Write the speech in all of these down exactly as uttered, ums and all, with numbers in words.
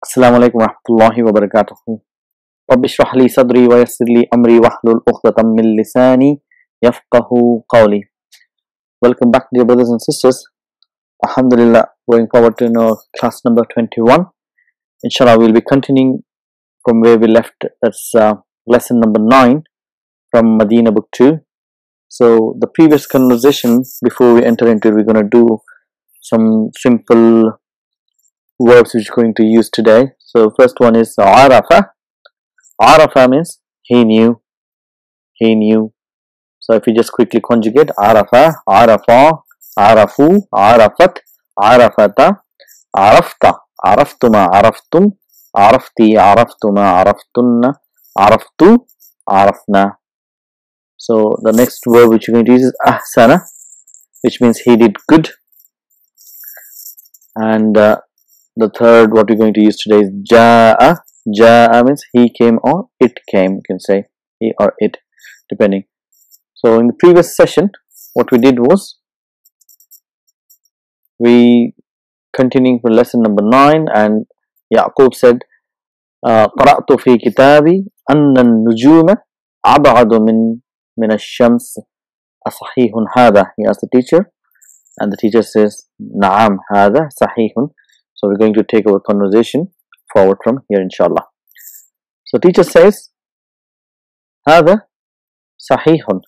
Assalamu alaikum warahmatullahi wabarakatuh. Rabbi shrah li sadri wa yassir li amri wahlul uqdatam min lisani yafqahu qawli. Welcome back, dear brothers and sisters. Alhamdulillah, going forward to you know, class number twenty-one. Inshallah, we'll be continuing from where we left. That's uh, lesson number nine from Medina book two. So the previous conversation, before we enter into it, we're going to do some simple verbs which we're going to use today. So first one is arafa. Arafa means he knew, he knew. So if you just quickly conjugate arafa, arafa, arafu, arafat, arafata, arafta, araftuma, araftum, arafti, araftuma, araftunna, araftu, arafna. So the next verb which you're going to use is ahsana, which means he did good. And uh, the third what we're going to use today is ja'a. Ja'a means he came or it came. You can say he or it, depending. So in the previous session, what we did was we continuing for lesson number nine, and Yaqub said, "Qara'tu fi kitabi anna an-nujuma ab'adu min min ash-shams. Asahihun hadha?" He asked the teacher, and the teacher says, "Na'am, hadha sahihun." So we're going to take our conversation forward from here, inshallah. So teacher says, "Hadha sahihun.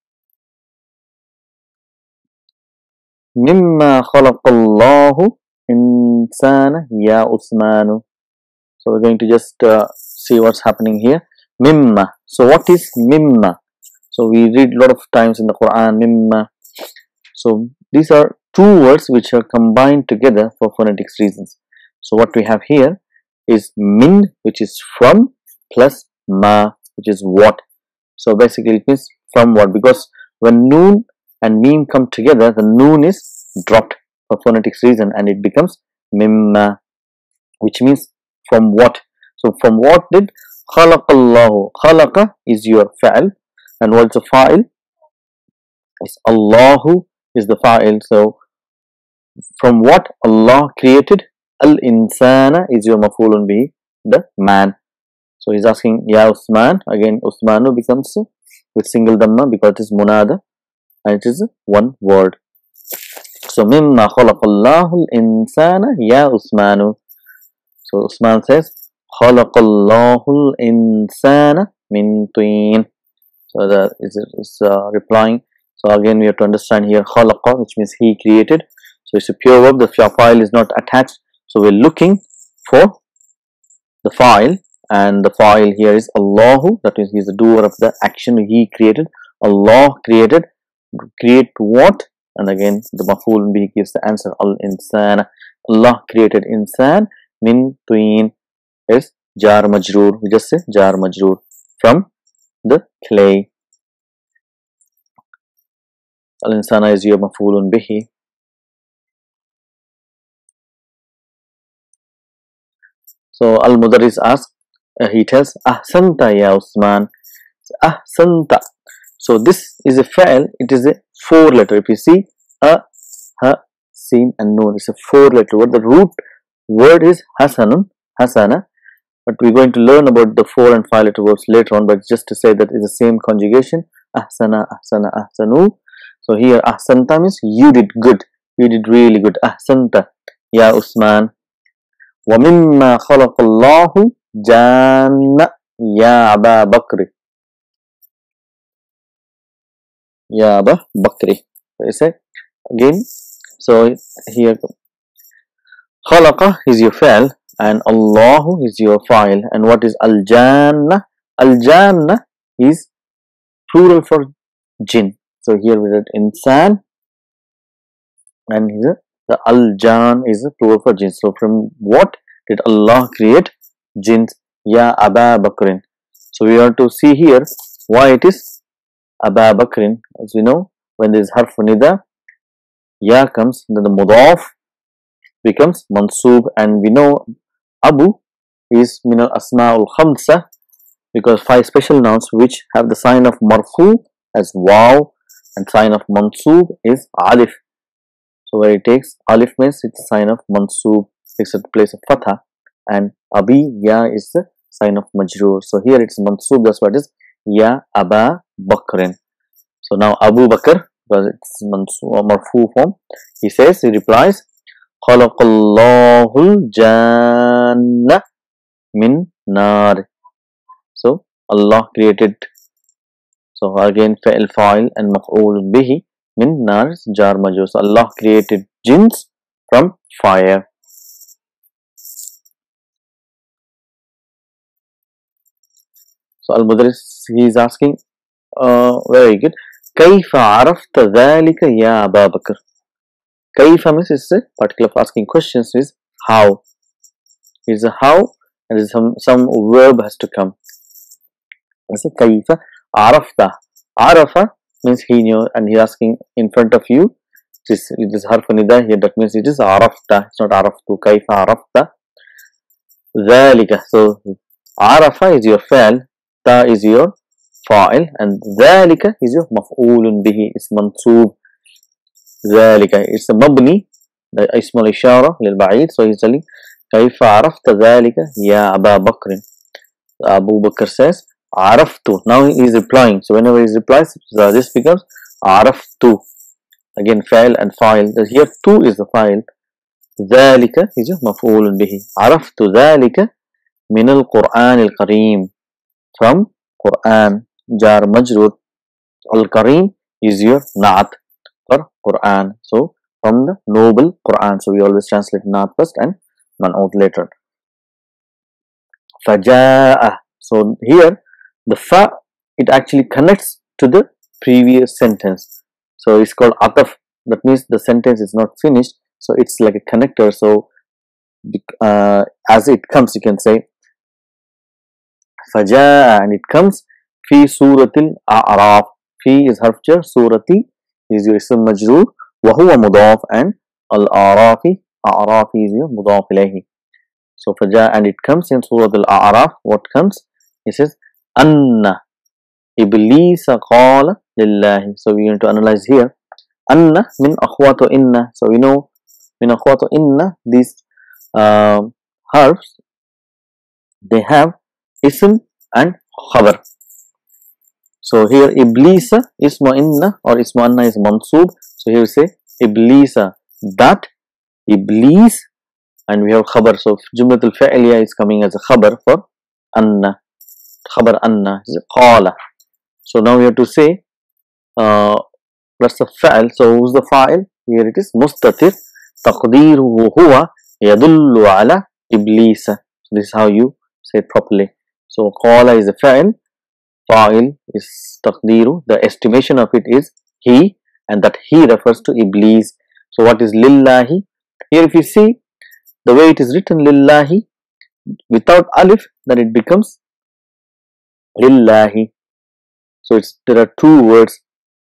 Mimma khalaqallahu insana ya Usmanu." So we're going to just uh, see what's happening here. Mimma. So what is mimma? So we read a lot of times in the Quran, mimma. So these are two words which are combined together for phonetics reasons. So what we have here is min, which is from, plus ma, which is what. So basically it means from what, because when noon and mim come together, the noon is dropped for phonetics reason and it becomes mimma, which means from what. So from what did khalaqallahu. Khalaqa is your fa'il, and what's a fa'il? Is Allahu is the fa'il. So from what Allah created, al-insana is your maf'ulun bihi, the man. So he's asking ya Usman. Again Usmanu becomes with single dhamma because it is munada and it is one word. So mimma khalaqallahu al-insana ya Usmanu. So Usman says khalaqallahu al-insana min teen. So that is, is uh, replying. So again we have to understand here khalaqa, which means he created. So it's a pure verb. The file is not attached. So we're looking for the file, and the file here is Allahu. That means he is the doer of the action. He created. Allah created. Create what? And again the maf'ul bihi gives the answer. Al insana. Allah created insan min tuin is jar majroor. We just say jar majroor, from the clay. Al insana is your maf'ulun bihi. So Al Mudarris asks, uh, he tells ahsanta ya Usman. Ahsanta. So this is a fa'il. It is a four letter. If you see a, ha, sin and noon, it's a four letter word. The root word is hasanun, hasana. But we're going to learn about the four and five letter words later on. But just to say that it's the same conjugation. Ahsana, ahsana, ahsanu. So here ahsanta means you did good. You did really good. Ahsanta ya Usman. وَمِمَّا خَلَقَ اللَّهُ جَانَّ يَا أَبَا بَكْرِ. Ya Aba Bakri. So you say again. So here khalaqa is your fa'il and Allahu is your fa'il. And what is al-janna? Al-janna is plural for jinn. So here we read insan, and here the al-jan is a plural for jinn. So from what did Allah create jinns? Ya Aba Bakrin. So we have to see here why it is Aba Bakrin. As we know, when there is harf nida, ya comes, then the mudaf becomes mansub, and we know Abu is min al asma'ul khamsa, because five special nouns which have the sign of marfu as waw and sign of mansub is alif. So where it takes alif means it's a sign of mansub, takes the place of fatha, and Abi, ya is the sign of Majroor. So here it's Mansub, that's what it is, Ya Aba Bakrin. So now Abu Bakr, because it's Mansub, Marfu form, he says, he replies, Khalaqallahul Janna min nar. So Allah created, so again fa'il fa'il and maf'ul bihi, min nar is jar majrur. So Allah created jinns from fire. So Al-Mudarris, he is asking, uh, very good, Kayfa arafta dhalika ya Aba Bakr? Kayfa means is a particular asking questions, is how. Is a how, and is some, some verb has to come. I say Kayfa arafta. Arafa means he knew, and he asking in front of you. It is, it is harf nida here, that means it is arafta. It's not araftu. Kayfa arafta dhalika. So arafa is your fa'il, ta is your fa'il, and dhalika is your maf'ulun bihi, is mansoob. Dhalika, it's a mabni, the ism al-ishara lil-ba'id. So he's telling, Kayfa arafta dhalika ya Aba Bakr. Abu Bakr says, Araftu. Now he is replying. So whenever he replies, so this becomes Araftu. Again, fa'il and fa'il. Here, tu is the fa'il. Dhalika is your maf'ulun bihi. Araftu dhalika min al-Qur'an al-Kareem. From Quran, jar majrur. Al-Kareem is your na'at for Quran. So from the noble Quran. So we always translate na'at first and man'ut later. Faja'a. So here the fa, it actually connects to the previous sentence. So it's called ataf. That means the sentence is not finished. So it's like a connector. So uh, as it comes, you can say Faja'a, and it comes fi suratil a'raf. Fi is harf jar, surati is your ism majroor, wa huwa mudaf, and al-a'rafi, a'rafi is your mudaf ilayhi. So faja'a, and it comes in suratil a'raf. What comes? It says Anna Iblisa qala lillahi. So we need to analyze here. Anna min akhwatu inna. So we know min akhwatu inna, these uh, harfs, they have ism and khabar. So here Iblisa, isma inna or isma anna is mansoob. So here we say Iblisa, that Iblis, and we have khabar. So Jumlatul Fa'iliya is coming as a khabar for anna. Khabar anna is qala. So now we have to say uh, that's the fa'il. So who's the fa'il? Here it is mustatir. Taqdeeruhu huwa yadullu ala iblisa. So this is how you say it properly. So qala is the fa'il. Fa'il is taqdeeru. The estimation of it is he, and that he refers to iblis. So what is lillahi? Here if you see the way it is written lillahi without alif, then it becomes lillahi. So it's, there are two words.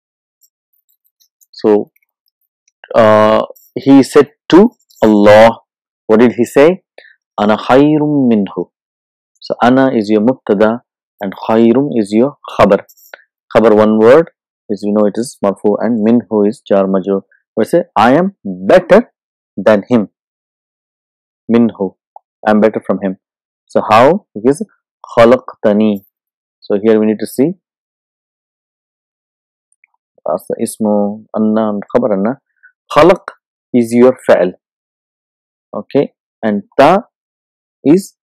So uh, he said to Allah, what did he say? Ana khayrum minhu. So ana is your mubtada and khayrum is your khabar. Khabar, one word, is, you know, it is marfu, and minhu is jar majrur. We say I am better than him. Minhu, I am better from him. So how? Because khalaqtani. So here we need to see as the ismu anna and khabar anna. Khalaq is your fa'il, okay, and ta is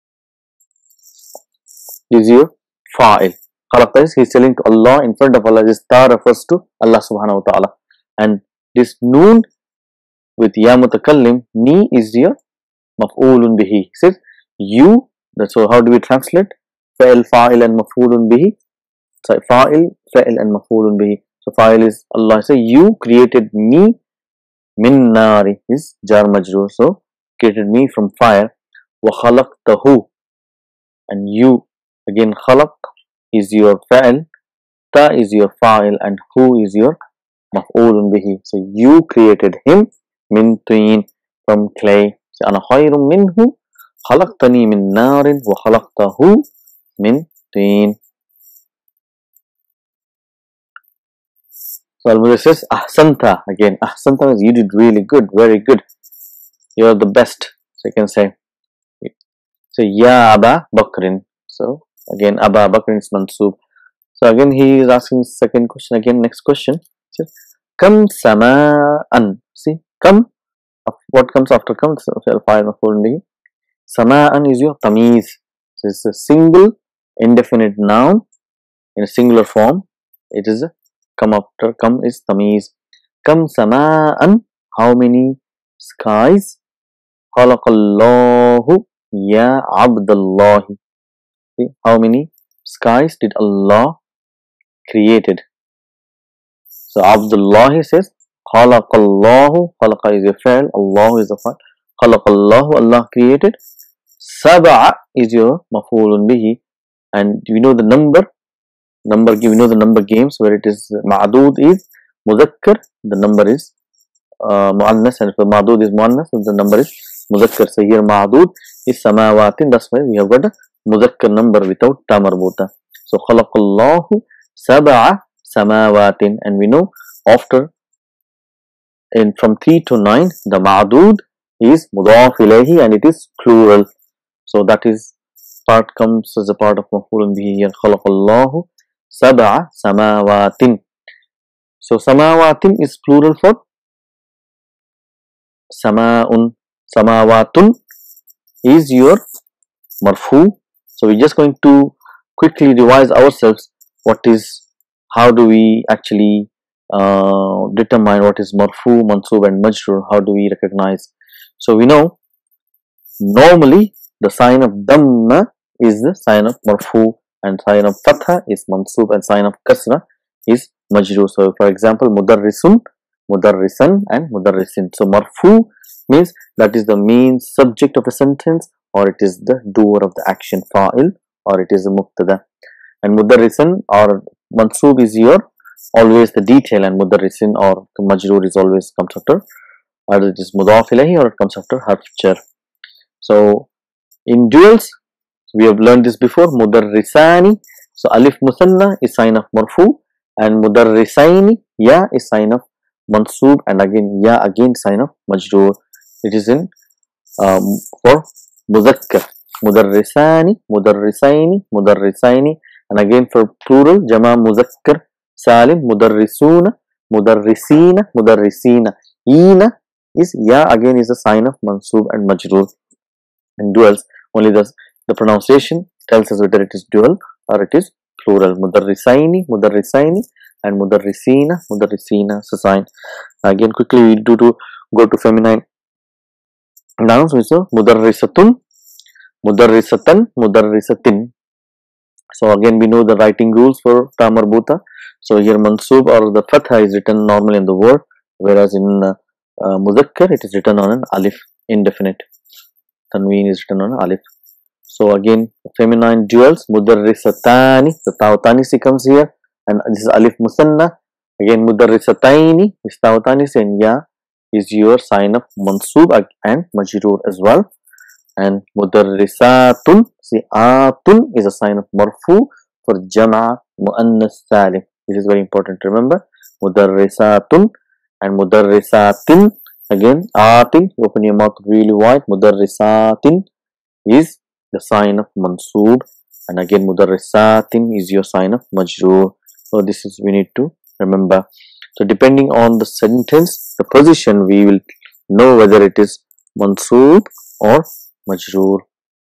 is your fa'il. Khalaq is, he is telling to Allah in front of Allah. This ta refers to Allah subhanahu wa ta'ala, and this noon with ya mutakallim, ni is your maf'ulun bihi. He says you. That's so how do we translate? Fa'il, fa'il and maf'ulun bihi. So fa'il, fa'il and maf'ulun bihi. So fa'il is Allah. So you created me. Min nari is jar majrur. So created me from fire. Wa khalaqtahu, and you, again khalaq is your fa'il, ta is your fa'il, and hu is your maf'ulun bihi. So you created him min tin, from clay. So ana khayrum minhu khalaqtani min narin wa khalaqtahu min tin. So Al-Mudarris says ahsanta. Again, ahsanta means you did really good, very good. You are the best. So you can say So Ya Aba Bakrin. So again Aba Bakrin is mansub. So again he is asking second question. Again next question. So, Kam Sama'an. See, Kam. What comes after Kam? So Sama'an is your tamiz. So it's a single indefinite noun in a singular form. It is a come after Kam is tamiz. Kam Sama'an. How many skies? Khalaqallahu ya Abdullahi. See, how many skies did Allah created? So Abdullah says Khalaqallahu. Khalaqa is a fa'il, Allah is a fa'il. Khalaqallahu, Allah created. Sab'a is your maf'ulun bihi, and we know the number. Number we know the number games where it is ma'dud is muzakkar, the number is uh, muannas, and if ma'dud is muannas, the number is muzakkar. So here ma'dud is samawatin. That's why we have got a muzakkar number without ta marbuta. So khalaqallahu sab'a samawatin, and we know after in from three to nine the ma'dud is mudaf ilayhi and it is plural. So that is part comes as a part of maf'ulun bihi here. Khalaqallahu sab'a samawatin. So samawatin is plural for sama'un. Samawatun is your marfu. So we're just going to quickly revise ourselves what is, how do we actually uh, determine what is marfu, mansub and majrur. How do we recognize? So we know normally the sign of dhamma is the sign of marfu, and sign of fatha is mansub, and sign of kasra is majrur. So for example, mudarrisun, mudarrisan and mudarrisin. So marfu means that is the main subject of a sentence, or it is the doer of the action, fa'il, or it is a muqtada. And mudarrisan or mansub is your always the detail, and mudarrisin or the majrur is always comes after, either it is mudaf ilayhi or it comes after harf jar. So in duals we have learned this before. Mudarrisani, so alif musanna is sign of marfu, and mudarrisaini ya is sign of mansub, and again ya again sign of majrur. It is in um, for muzakkar, mudarrisani, mudarrisaini, mudarrisaini, and again for plural jama muzakkar salim, mudarrisuna, mudarrisina, mudarrisina. Ina is ya again is a sign of mansub and majrur. In duals only the, the pronunciation tells us whether it is dual or it is plural. Mudarrisaini, mudarrisaini and mudarrisina, mudarrisina. So sign. Again quickly we do to go to feminine nouns. So mudarrisatun, mudarrisatan, mudarrisatin. So again we know the writing rules for ta marbuta. So here mansub or the fatha is written normally in the word, whereas in uh, uh, muzakkar it is written on an alif, indefinite. Tanween is written on an alif. So again feminine duals, mudarrisatani, the ta'utanisi comes here, and this is alif musanna. Again mudarrisataini is ta'utanisi, and ya is your sign of mansub and majrur as well. And mudarrisatun, see atun is a sign of marfu for jama muannas salim. This is very important to remember. Mudarrisatun and mudarrisatin. Again atin, open your mouth really wide. Mudarrisatin is the sign of mansub, and again mudarrisatin is your sign of majrur. So this is we need to remember. So depending on the sentence, the position, we will know whether it is mansub or majrur.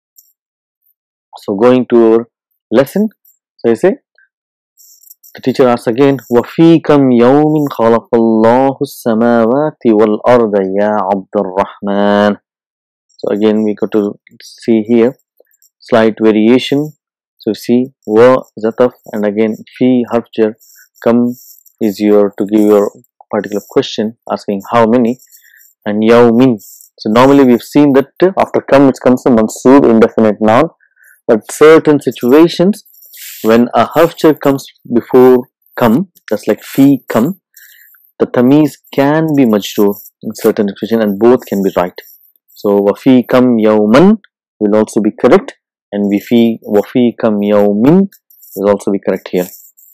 So going to our lesson, so you say the teacher asks again, وَفِي كَمْ يَوْمٍ خَلَقَ اللَّهُ السَّمَاوَاتِ وَالْأَرْضَ يَا عَبْدَ الرَّحْمَنِ. So again we got to see here slight variation. So see wa zataf, and again fi harf jar, kam is your to give your particular question asking how many, and yawmin. So normally we've seen that after kam it comes a mansub indefinite noun, but certain situations when a harf jar comes before kam, that's like fi kam, the tamiz can be majrur in certain situations, and both can be right. So wafi kam yawman will also be correct, and wafi wafi kam yawmin will also be correct here.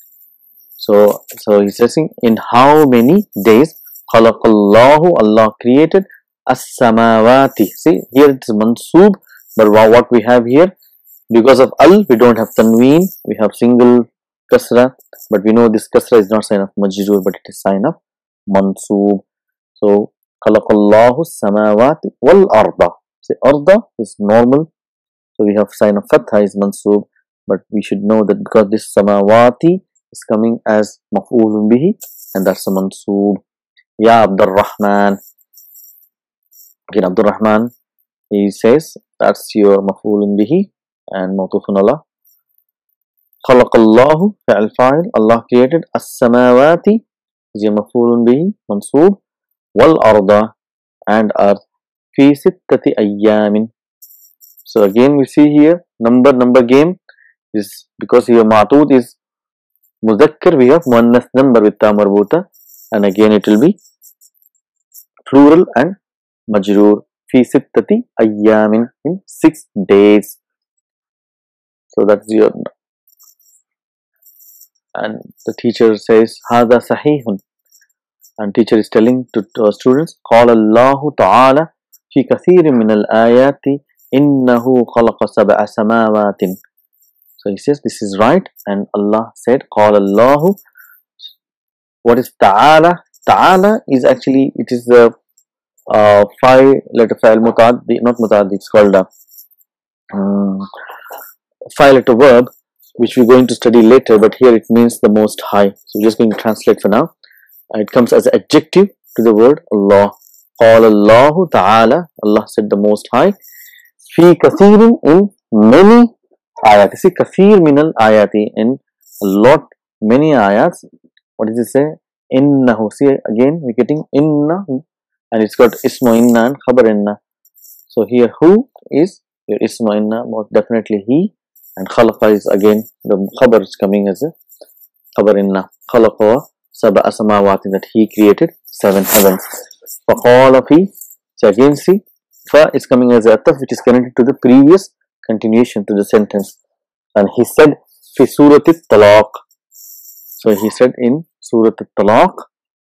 So so he's saying in how many days khalaqallahu, Allah created as-samawati. See here it is mansub But what we have here, because of al, we don't have tanween, we have single kasra, but we know this kasra is not sign of majroor, but it is sign of mansoob. So khalaqallahu samawati wal arda. Say arda is normal, so we have sign of fatha is mansoob, but we should know that because this samawati is coming as maf'ulun bihi, and that's a mansoob. Ya Abdul Rahman. Again, Abdul Rahman, he says that's your maf'ulun bihi and mawtufun Allah. Khalaqallahu fi'al fa'il, Allah created. As-samawati is your maf'ulun bihi mansoob. Wal arda, and earth. Fi sittati ayyamin. So again we see here number number game is because here ma'tud is muzakkar, we have muannath number with ta marbuta, and again it will be plural and majroor. Fi sittati ayyamin, in six days. So that's your, and the teacher says hadha sahihun, and teacher is telling to, to our students, qala Allahu ta'ala fi kathirin min al-ayati innahu khalaqa sab'a samawatin. So he says this is right, and Allah said qala Allahu. What is ta'ala? Ta'ala is actually, it is the uh, five letter file mutaddi, not mutaddi, it's called a um, five letter verb, which we're going to study later, but here it means the most high. So we're just going to translate for now. It comes as adjective to the word Allah. Qala Allahu ta'ala, Allah said the most high. Fi kathirin, in many ayat. See, kathir minal ayati, in a lot, many ayats. What does it say? Innahu. See, again we're getting inna, and it's got ismu inna and khabar inna. So here who is your ismu inna, most definitely he, and khalaqa is again the khabar is coming as a khabar inna. Khalaqa sab'a samawati, that he created seven heavens. Faqala fi. So again see, fa is coming as a ataf, which is connected to the previous continuation to the sentence. And he said fi surat al-talaq. So he said in surat al-talaq,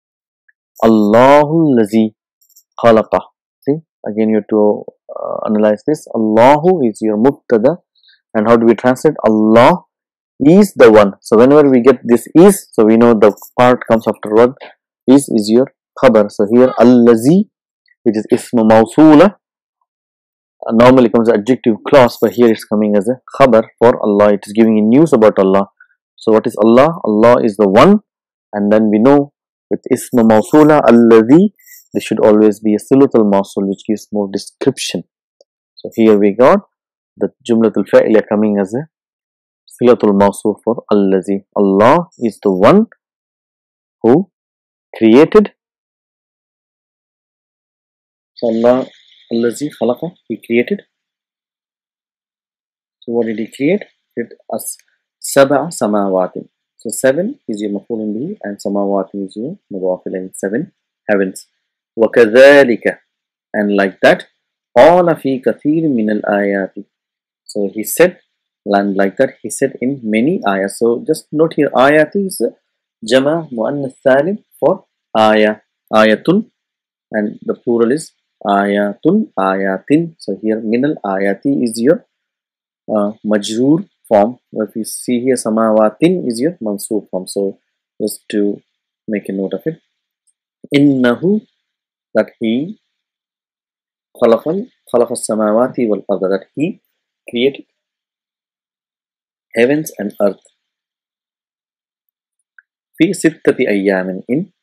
Allahu lazi khalaqa. See, again you have to uh, analyze this. Allahu is your mubtada, and how do we translate? Allah is the one. So whenever we get this is, so we know the part comes after what is is your khabar. So here allazi, which is ismu mawsula, uh, normally comes as adjective clause, but here it's coming as a khabar for Allah. It is giving you news about Allah. So what is Allah? Allah is the one, and then we know with ismu mawsula allazi, there should always be a silatul mawsul, which gives more description. So here we got the jumlatul fa'ila coming as a silatul mawsul for allazi. Allah is the one who created. So Allah, allazi khalaqa, he created. So what did he create? He created as sab'a samawati. So seven is your maf'ulun bihi, and samawati is your mudaf ilayhi, seven heavens. Wa kadhalika, and like that, qala fi kathir min al-ayati. So he said, and like that he said in many ayat. So just note here, ayati is jama muannath salim for ayah, ayatun, and the plural is ayatun, ayatin. So here minal ayati is your uh, majroor form. If you see here, samawatin is your mansoob form. So just to make a note of it, innahu, that he, khalaqal khalaqa samawati wal arda, that he created heavens and earth. Fi sittati ayyamin, in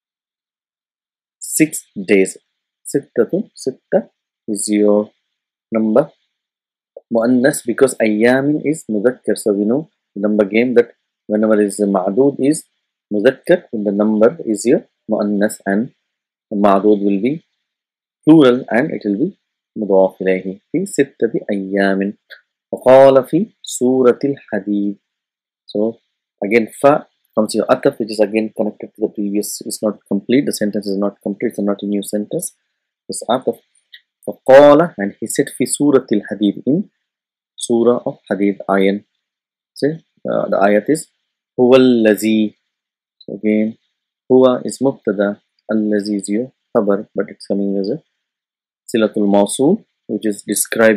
six days. Sittatu, sitta is your number muannas, because ayyamin is muzakkar. So we know the number game that whenever is ma'dud is muzakkar, the number is your muannas, and ma'dud will be plural, and it will be mudaf ilayhi. Fi sittati ayyamin. وقال في سورة الحديد. So again fa comes your ataf, which is again connected to the previous. It's not complete, the sentence is not complete, it's not a new sentence. It's ataf. وقال, and he said في سورة الحديد, in surah of Hadid ayan. So uh, the ayat is huwa allazi. So again huwa is mubtada, allazi is your khabar, but it's coming as a silatul mawsul, which is describing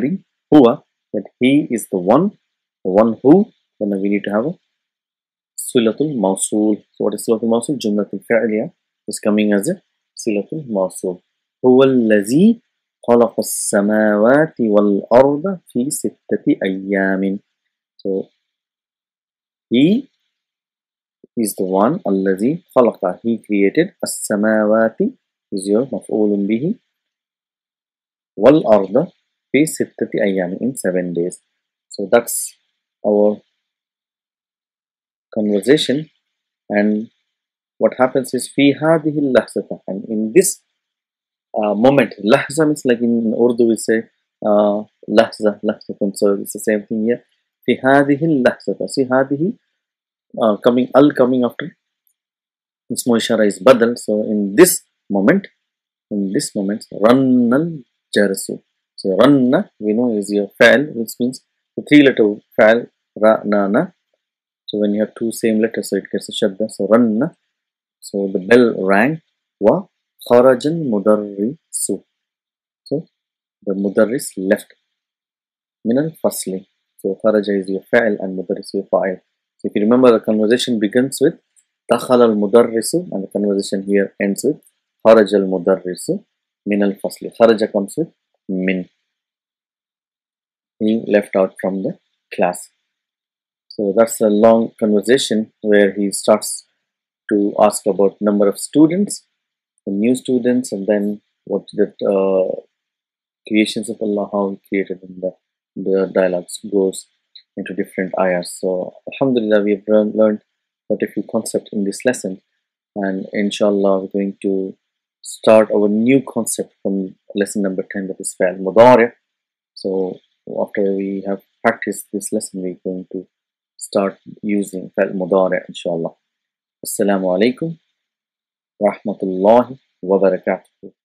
huwa, that he is the one, the one who, then we need to have a silatul mawsul. So what is silatul mawsul? Jumlatul fi'liya is coming as a silatul mawsul. Huwa allazi khalaqa as-samawati wal arda fi sittati ayyamin. So he is the one, allazi khalaqa, he created, as-samawati is your maf'ulun bihi, wal arda fi sittati ayyamin, in seven days. So that's our conversation. And what happens is fi hadhihi lahzata, and in this uh, moment, lahza means, like in Urdu we say uh, lahza, lahzatun, so it's the same thing here. Fi hadhihi lahzata, see hadhihi uh, coming, al coming after ismu ishara is badal. So in this moment, in this moment, rannal jarsu. So ranna, we know, is your fa'al, which means the three letter fa'al, ra, na, na. So when you have two same letters, so it gets a shadda. So ranna. So the bell rang. Wa kharajan mudarrisu. So the mudarris left. Minal fasli. So kharaja is your fa'al and mudarris your fa'il. So if you remember, the conversation begins with dakhala al mudarrisu, and the conversation here ends with kharaja al mudarrisu minal fasli. Kharaja comes with min, being left out from the class. So that's a long conversation where he starts to ask about number of students, the new students, and then what that uh, creations of Allah, how He created, and the, the dialogues goes into different ayahs. So alhamdulillah, we have learned quite a few concepts in this lesson, and inshallah we're going to start our new concept from lesson number ten, that is fa'al mudari'. So after we have practiced this lesson, we're going to start using fa'al mudari', inshallah. Assalamu alaikum wa rahmatullahi wa barakatuh.